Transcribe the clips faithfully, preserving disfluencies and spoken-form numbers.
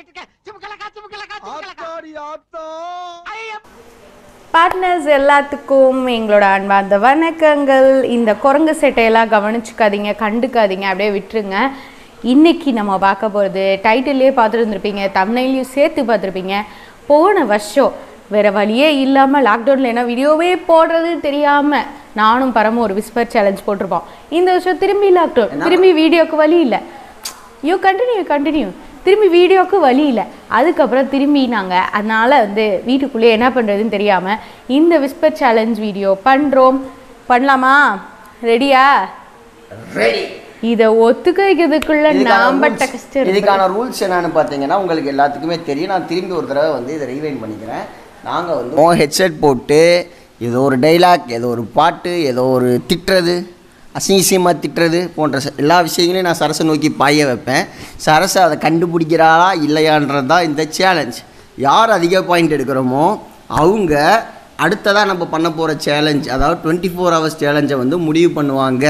Partners எல்லாத்துக்கும் எங்களோட அன்பார்ந்த வணக்கங்கள். இந்த குரங்கு செட்டையெல்லாம் கவனிச்சுக்காதீங்க, கண்டுக்காதீங்க, அப்படியே விட்டுருங்க. இன்றைக்கி நம்ம பார்க்க போகிறது டைட்டிலே பார்த்துருந்துருப்பீங்க, தம்ப்நெயிலையும் சேர்த்து பார்த்துருப்பீங்க. போன வருஷம் வேறு வழியே இல்லாமல் லாக்டவுனில் என்ன வீடியோவே போடுறதுன்னு தெரியாமல் நானும் பரமும் ஒரு விஸ்பர் சேலஞ்ச் போட்டிருப்போம். இந்த வருஷம் திரும்பி லாக்டவுன், திரும்பி வீடியோக்கு வழி இல்லை. யூ கண்டினியூ கண்டினியூ திரும்பி வீடியோவுக்கு வழி இல்லை. அதுக்கப்புறம் திரும்பி நாங்கள் அதனால் வந்து வீட்டுக்குள்ளேயே என்ன பண்ணுறதுன்னு தெரியாமல் இந்த விஸ்பர் சேலஞ்ச் வீடியோ பண்ணுறோம். பண்ணலாமா? ரெடியா? ரெடி. இதை ஒத்துக்க வைக்கிறதுக்குள்ள நாம் பட்ட கஷ்டம். இதுக்கான ரூல்ஸ் என்னன்னு பார்த்தீங்கன்னா உங்களுக்கு எல்லாத்துக்குமே தெரியும். நான் திரும்பி ஒரு தடவை வந்து இதை ரீவைண்ட் பண்ணிக்கிறேன். நாங்கள் வந்து ஹெட்செட் போட்டு ஏதோ ஒரு டைலாக், ஏதோ ஒரு பாட்டு, ஏதோ ஒரு திட்டுறது, அசிங்கசியமாக திட்டுறது போன்ற எல்லா விஷயங்களையும் நான் சரசை நோக்கி பாய வைப்பேன். சரசை அதை கண்டுபிடிக்கிறாளா இல்லையான்றது தான் இந்த சேலஞ்ச். யார் அதிக பாயிண்ட் எடுக்கிறோமோ அவங்க அடுத்ததாக நம்ம பண்ண போகிற சேலஞ்ச், அதாவது டுவெண்ட்டி ஃபோர் ஹவர்ஸ் சேலஞ்சை வந்து முடிவு பண்ணுவாங்க.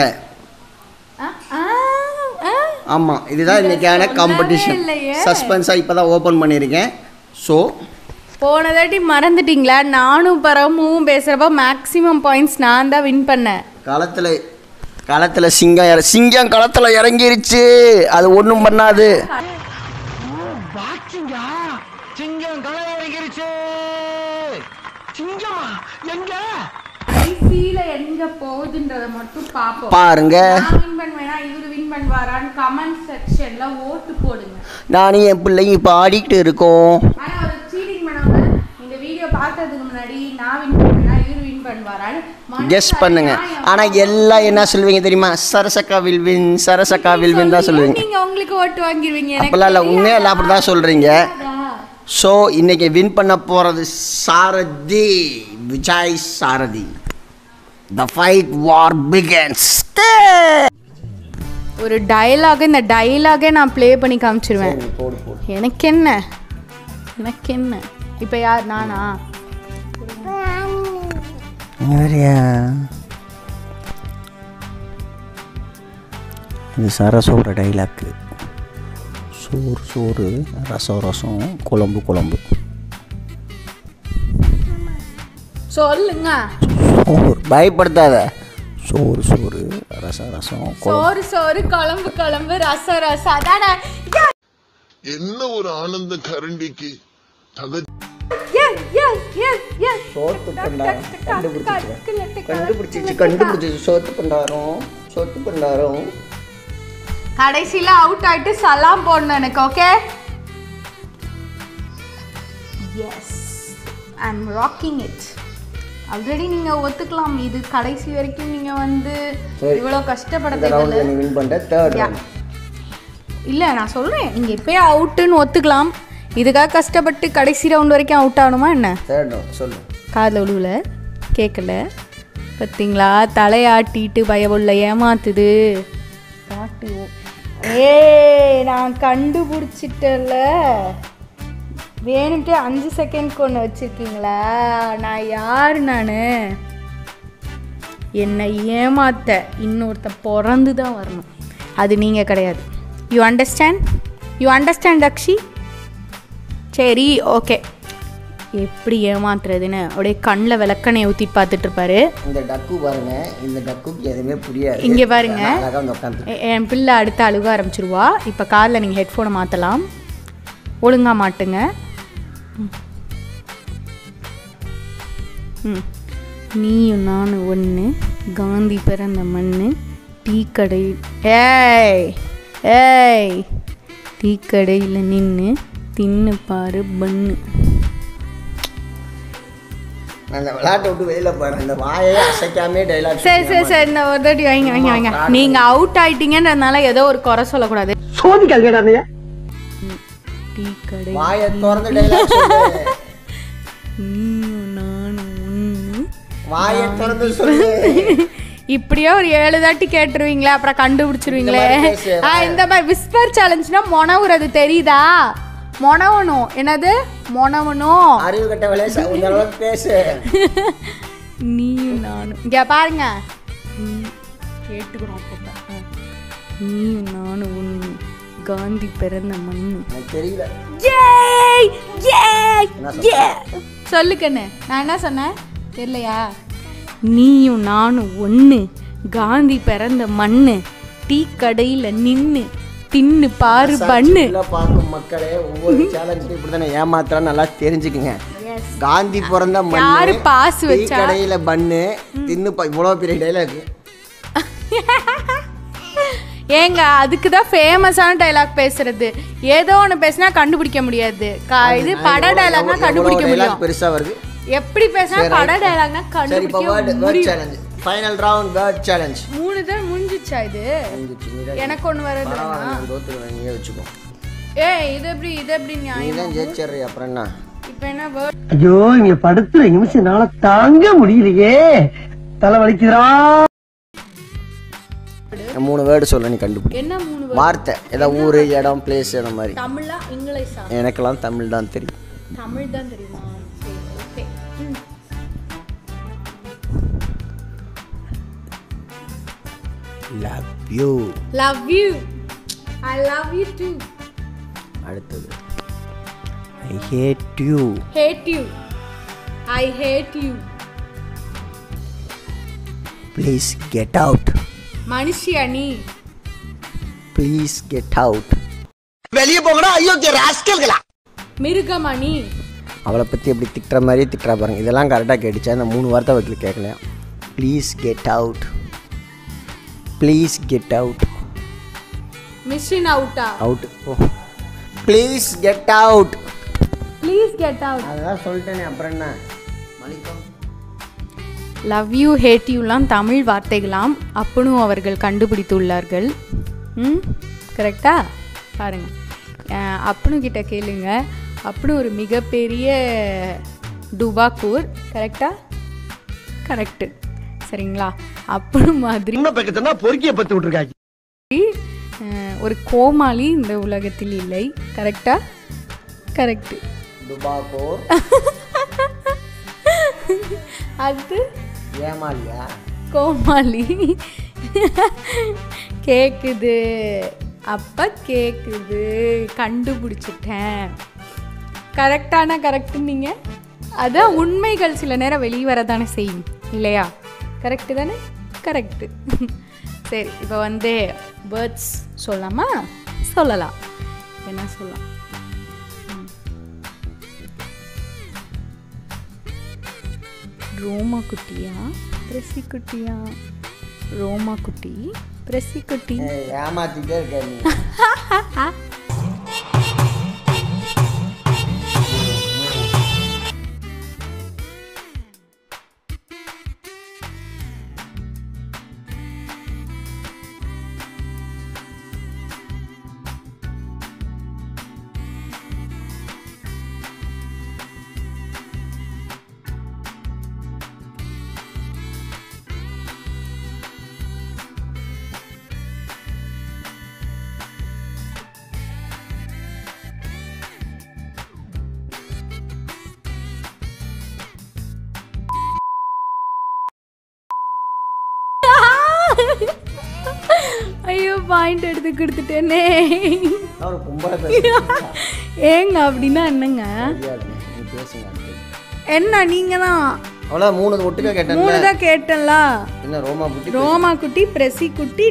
ஆமாம், இதுதான் இன்றைக்கான காம்படிஷன். சஸ்பென்ஸாக இப்போ தான் ஓப்பன் பண்ணியிருக்கேன். ஸோ போனதாட்டி மறந்துட்டிங்களா? நானும் பரமும் பேசுகிறப்ப மேக்ஸிமம் பாயிண்ட்ஸ் நான் தான் வின் பண்ணேன். களத்தில் களத்தில் சிங்கம் இற சிங்கம் களத்தில் இறங்கிருச்சு. அது ஒன்றும் பண்ணாது. எங்க போகுதுன்றத மட்டும் பாப்போம். பாருங்க, வின் பண்ணுவேனா இவரு வின் பண்ணுவாரான்னு கமெண்ட் செக்ஷன்ல ஓட்டு போடுங்க. நானும் என் பிள்ளைங்க இப்போ ஆடிட்டு இருக்கோம். ஆனா ஒரு சீட்டிங் பண்ணாம இந்த வீடியோ பார்த்ததுக்கு முன்னாடி நான் வின் பண்ணுவேனா இவரு வின் பண்ணுவாரான்னு கெஸ் பண்ணுங்க. ஆனா எல்லாம் என்ன சொல்லுவீங்க தெரியுமா? Sarasakka will win, Sarasakka will win தான் சொல்லுவீங்க. நீங்க உங்களுக்கு ஓட்டு வாங்கிடுவீங்க. அப்பெல்லாம் இல்லை, உண்மையா இல்லை, அப்படி தான் சொல்றீங்க. ஸோ இன்னைக்கு வின் பண்ண போறது Sarathi, Vijay Sarathi. The fight war begins. ஒரு டயலாக், இந்த டயலாகே நான் ப்ளே பண்ணி காமிச்சிருவேன். எனக்கு என்ன எனக்கு என்ன இப்போ யார்? நானா? இது சரசோட டைலாக்கு. சோறு சோறு, ரசம் ரசம், குழம்பு குழம்பு. சொல்லுங்க. பயப்படுத்தாத. சோறு சோறு, ரசம் ரசம், சோறு சோறு, குழம்பு குழம்பு, ரசம் ரசம். அதானே என்ன ஒரு ஆனந்த கரண்டிக்கு சோத்து பண்டாரம் கண்டுபிடிச்சிச்சு கண்டுபிடிச்சிச்சு சோத்து பண்டாரம் சோத்து பண்டாரம். கடைசியில அவுட் ஆயிட்டு சலாம் போடணும் எனக்கு. Okay, yes, I am rocking it. Already நீங்க ஒத்துக்கலாம், இது கடைசி வரைக்கும் நீங்க வந்து இவ்வளோ கஷ்டப்பட தேவையில்லை. இல்லை, நான் சொல்றேன், நீங்க இப்பயே அவுட்டுன்னு ஒத்துக்கலாம். இதுக்காக கஷ்டப்பட்டு கடைசி ரவுண்ட் வரைக்கும் அவுட் ஆகணுமா என்ன? சொல்லு. காதில் விழுவல, கேட்கல, பார்த்தீங்களா? தலையாட்டிட்டு பயவுள்ள ஏமாத்துது பாட்டு. ஏ, நான் கண்டுபிடிச்சிட்டல. வேணும்ட்டே அஞ்சு செகண்ட்க்கு ஒன்று வச்சுருக்கீங்களா? நான் யார்? நான் என்னை ஏமாத்த இன்னொருத்த பிறந்து தான் வரணும். அது நீங்கள் கிடையாது. You understand? You understand Akshi? சரி, ஓகே. எப்படி ஏமாத்துறதுன்னு அப்படியே கண்ணில் விளக்கணையை ஊற்றி பார்த்துட்டு இருப்பாரு. இந்த டக்கு பாருங்க, இந்த டக்குக்கு எதுவுமே புரியாது. இங்கே பாருங்க, என் பிள்ளை அடுத்து அழுக ஆரம்பிச்சிருவா. இப்போ காதில் நீங்கள் ஹெட்ஃபோனை மாற்றலாம். ஒழுங்காக மாட்டுங்க. ம் நீயும் நானும் ஒன்று, காந்தி பிறந்த மண்ணு, டீ கடை. ஏய் ஏய் டீ கடையில் நின்று தின்னு பாரு பண்ணு. அந்த விளையாட்டை விட்டு வெளியில பாரு. அந்த வாயை அசைக்காமே டைலாக். சரி சரி சரி, இந்த ஒரு தாட்டி வாங்க வாங்க வாங்க. நீங்கள் அவுட் ஆயிட்டீங்கன்றதுனால ஏதோ ஒரு குறை சொல்லக்கூடாது. சோதிக்காதீங்க. டீ கடை வாயை திறந்து டைலாக் சொல்லு. நீயும் நானும் ஒன்று, வாயை திறந்து சொல்லு. இப்படியே ஒரு ஏழு தாட்டி கேட்டுருவீங்களே, அப்புறம் கண்டுபிடிச்சிருவீங்களே. இந்த மாதிரி விஸ்பர் சேலஞ்சுனா மொனவுறது தெரியுதா? மொனவனும் என்னது? மொனவனும் அறிவு கட்ட வேலையை பேசு. நீயும் நானும் இங்கே பாருங்க, கேட்டுக்கிறோம். நீயும் நானும் ஒன்று, காந்தி பிறந்த மண்ணு. எனக்கு தெரியல. ஏய் ஏய் ஏய் சொல்லு கண்ணு. நான் என்ன சொன்னேன் தெரியலையா? நீயும் நானும் ஒன்று, காந்தி பிறந்த மண்ணு, டீ கடையில் நின்று தின்னு பாரு பண்ணு. பார்க்கும் மக்களே, ஒவ்வொரு சேலஞ்சும் இப்படி தானே ஏமாத்துறான்னு நல்லா தெரிஞ்சுக்குங்க. காந்தி பிறந்த மண்ணு, பாஸ் வச்சா கடையில் பண்ணு, தின்னு இவ்வளோ பெரிய டைலாக். ஏங்க அதுக்கு தான் ஃபேமஸான டைலாக் பேசுறது. ஏதோ ஒன்று பேசினா கண்டுபிடிக்க முடியாது. இது பட டைலாக்னா கண்டுபிடிக்க முடியும். பெருசா வருது. எப்படி பேசினா பட டைலாக்னா கண்டுபிடிக்க முடியும். Final round word challenge. மூணு தான் முடிஞ்சிச்சா இது? எனக்கு ஒன்று வருது. நீயே வச்சுக்கோ. ஏய் இது எப்படி இது எப்படி நியாயம்? நீ தான் ஜெயிச்சறீ. அப்புறம் என்ன இப்போ என்ன வேர்ட்? ஐயோ இங்க படுத்துற நிமிஷம்னால தாங்க முடியலையே, தலை வலிக்குதுடா. மூணு வேர்டு சொல்ல நீ கண்டுபிடி. என்ன மூணு வார்த்தை? ஏதாவது ஊரு, இடம், பிளேஸ் அந்த மாதிரி. தமிழா இங்கிலீஷா? எனக்கெல்லாம் தமிழ் தான் தெரியும். தமிழ் தான் தெரியுமா? சரி okay. Love you. Love you. I love you too. அடுத்தது I hate you. Hate you. I hate you. Please get out. மனுஷியா நீ? Please get out. வெளியே போங்கடா அயோக்கிய ராஸ்கல்களா. மிருகமா நீ? அவளை பற்றி எப்படி திட்டுற மாதிரியே திட்டுறா பாருங்க. இதெல்லாம் கரெக்டாக கேட்டுச்சா? இந்த மூணு வார்த்தை வைக்கல கேட்கலையா? Please get out. Please get out. Machine அவுட்டா? Out. Oh please get out. Please get out. அதான் சொல்லிட்டேனே, அப்புறம் என்ன? மலிக்கம். லவ் யூ ஹேட் யூலாம் தமிழ் வார்த்தைகளாம் அப்பனும் அவர்கள் கண்டுபிடித்துள்ளார்கள். ம் கரெக்டா? பாருங்கள், அப்பனு கிட்ட கேளுங்க. அப்பனும் ஒரு மிகப்பெரிய டுபாக்கூர். கரெக்டா? கரெக்டு. சரிங்களா? அப்பனு மாதிரி பொறுக்கிய பத்து விட்டுருக்காங்க. ஒரு கோமாளி இந்த உலகத்தில் இல்லை. கரெக்டா? கரெக்டு. டுபாக்கூர். அது ஏமாலியா? கோமாளி. கேக்குது அப்ப கேக்குது. கண்டுபிடிச்சிட்டேன். கரெக்டான கரெக்டு. நீங்கள் அதான் உண்மைகள் சில நேரம் வெளியே வரதானே செய்யும் இல்லையா? கரெக்டு தானே? கரெக்டு. சரி, இப்போ வந்து வேர்ட்ஸ் சொல்லலாமா? சொல்லலாம். என்ன சொல்லலாம்? ரோமா குட்டியா பிரசி குட்டியா? ரோமா குட்டி பிரசி குட்டி. ஏமாத்திட்டே இருக்க நீ. ஐயோ பாயிண்ட் எடுத்து கொடுத்துட்டேனே. ஏங்க அப்படின்னா என்னங்க? என்ன நீங்க தான் அவ்வளோ மூணு ஒட்டுக்க கேட்டேன். மூணு தான் கேட்டேன்ல. என்ன ரோமா குட்டி? ரோமா குட்டி பிரசி குட்டி.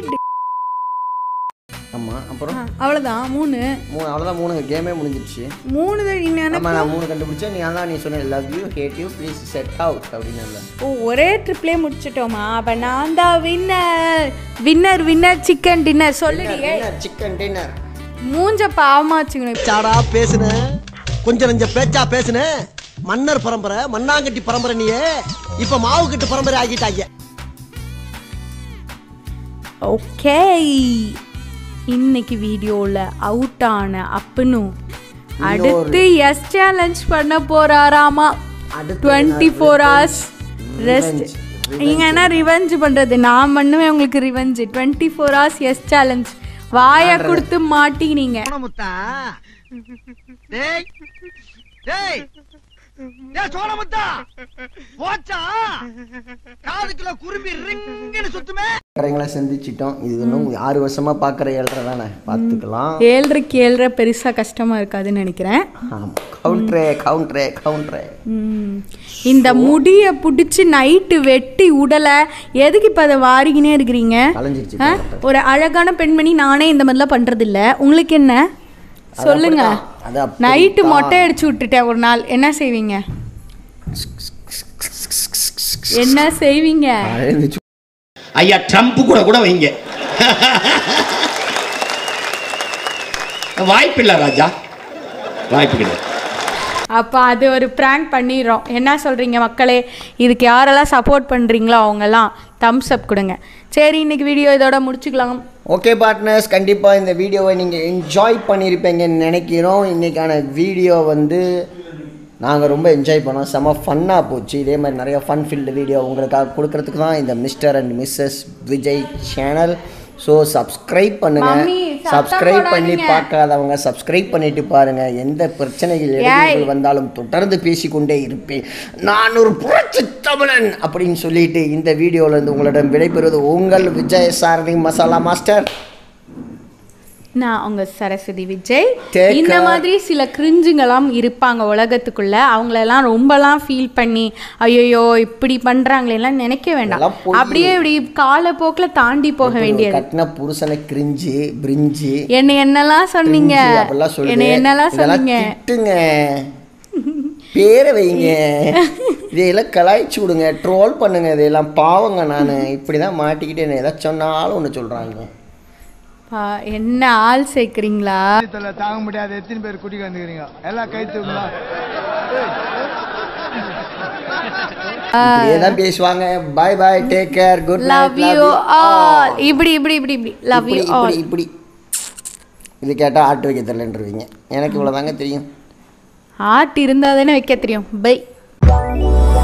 ஆமா, அப்புறம் அவ்வளோதான் மூணு. மூணு அவ்வளோதான். மூணு கேமே முடிஞ்சிடுச்சு. மூணு தான். ஆமா, நான் மூணு கண்டுபிடிச்சேன். நீ அதான் நீ சொன்ன love you hate you please set out அப்படின்னு. ஓ, ஒரே ட்ரிப்லேயே முடிச்சிட்டோமா? அப்போ நான் தான் winner. Winner winner chicken dinner. சொல்லுடியே. Chicken dinner. மூஞ்ச பாவமா வச்சுக்கணும். சாடா பேசுன, கொஞ்சம் நஞ்ச பேச்சா பேசுன. மன்னர் பரம்பரை, மண்ணாங்கட்டி பரம்பரை. நீயே இப்ப மாவு கட்டு பரம்பரை ஆகிட்டாங்க. ஓகே, இன்னைக்கு வீடியோவில் அவுட் ஆன அப்பனும் அடுத்து எஸ் சேலஞ்ச் பண்ண போறாராமா. Twenty four hours rest. நீங்கள் என்ன ரிவெஞ்ச் பண்ணுறது? நான் பண்ணுவேன் உங்களுக்கு revenge. Twenty four hours yes challenge. வாயை கொடுத்து மாட்டினீங்க. ஏ சோழமுத்தா போச்சா காதுக்குள்ள குருவி ரிங்னு சுத்துமே. கரைங்களை சந்திச்சிட்டோம். இது இன்னும் ஆறு வருஷமா பார்க்குற ஏழ்ரை தானே, பார்த்துக்கலாம். ஏழ்ரைக்கு ஏழ்ரை பெருசாக கஷ்டமாக இருக்காதுன்னு நினைக்கிறேன். ஆமாம், கவுண்ட்ரே கவுண்ட்ரே கவுண்ட்ரே. இந்த முடியை பிடிச்சி நைட்டு வெட்டி உடலை எதுக்கு இப்போ அதை வாரிக்கினே இருக்கிறீங்க? ஒரு அழகான பெண்மணி நானே இந்த மாதிரிலாம் பண்ணுறது இல்லை. உங்களுக்கு என்ன சொல்லுங்க? நைட்டு மொட்டை அடிச்சு விட்டுட்டேன் ஒரு நாள், என்ன செய்வீங்க? என்ன செய்வீங்க? ஐயா ட்ரம்ப் கூட கூட வைங்க. வாய்ப்பில்லை ராஜா, வாய்ப்பு கிடையாது. அப்போ அது ஒரு ப்ராங்க் பண்ணிடுறோம். என்ன சொல்கிறீங்க மக்களே? இதுக்கு யாரெல்லாம் சப்போர்ட் பண்ணுறீங்களோ அவங்கெல்லாம் தம்ஸ் அப் கொடுங்க. சரி, இன்றைக்கி வீடியோ இதோட முடிச்சுக்கலாம். ஓகே பார்ட்னர்ஸ், கண்டிப்பாக இந்த வீடியோவை நீங்கள் என்ஜாய் பண்ணியிருப்பீங்கன்னு நினைக்கிறோம். இன்றைக்கான வீடியோ வந்து நாங்கள் ரொம்ப என்ஜாய் பண்ணோம், செம்ம ஃபன்னாக போச்சு. இதே மாதிரி நிறைய ஃபன் ஃபீல்டு வீடியோ உங்களுக்காக கொடுக்கறதுக்கு தான் இந்த mister and missus Vijay channel. So subscribe பண்ணுங்கள். சப்ஸ்கிரைப் பண்ணி பார்க்காதவங்க சப்ஸ்கிரைப் பண்ணிட்டு பாருங்கள். எந்த பிரச்சனைகள் இடையூறுகள் வந்தாலும் தொடர்ந்து பேசிக்கொண்டே இருப்பேன். நான் ஒரு புரட்சி தமிழன் அப்படின்னு சொல்லிட்டு இந்த வீடியோவிலேருந்து உங்களிடம் விடைபெறுவது உங்கள் விஜய் சாரதி மசாலா மாஸ்டர். நான் உங்கள் சரஸ்வதி விஜய். இந்த மாதிரி சில கிரிஞ்சுங்களாம் இருப்பாங்க உலகத்துக்குள்ள. அவங்களெல்லாம் ரொம்பலாம் ஃபீல் பண்ணி ஐயோ இப்படி பண்ணுறாங்களேலாம் நினைக்க வேண்டாம். அப்படியே இப்படி காலப்போக்கில் தாண்டி போக வேண்டியது. கட்டின புருஷனை கிரிஞ்சு பிரிஞ்சு என்ன என்னெல்லாம் சொன்னீங்க, என்ன என்னெல்லாம் சொன்னீங்க, பேரை வைங்க, இதையெல்லாம் கலாய்ச்சி விடுங்க, ட்ரோல் பண்ணுங்க. இதையெல்லாம் பாவங்க. நான் இப்படி தான் மாட்டிக்கிட்டு என்ன எதாவது சொன்னாலும் ஒன்று சொல்கிறாங்க. என்ன ஆள் சேர்க்குறீங்களா? தாங்க முடியாது. எத்தனை பேர் குட்டிக்கு வந்துக்கிறீங்க? எல்லாம் கை தூக்கலாம். இப்படியேதான் பேசுவாங்க. Bye bye, take care, good night, love you all. இப்படி இப்படி இப்படி இப்படி லவ் யூ ஆல். இப்படி இது கேட்டால் ஆட்டு வைக்க தெரியலன்றீங்க. எனக்கு இவ்வளோதாங்க தெரியும். ஆட்டு இருந்தால் தானே வைக்க தெரியும். பை.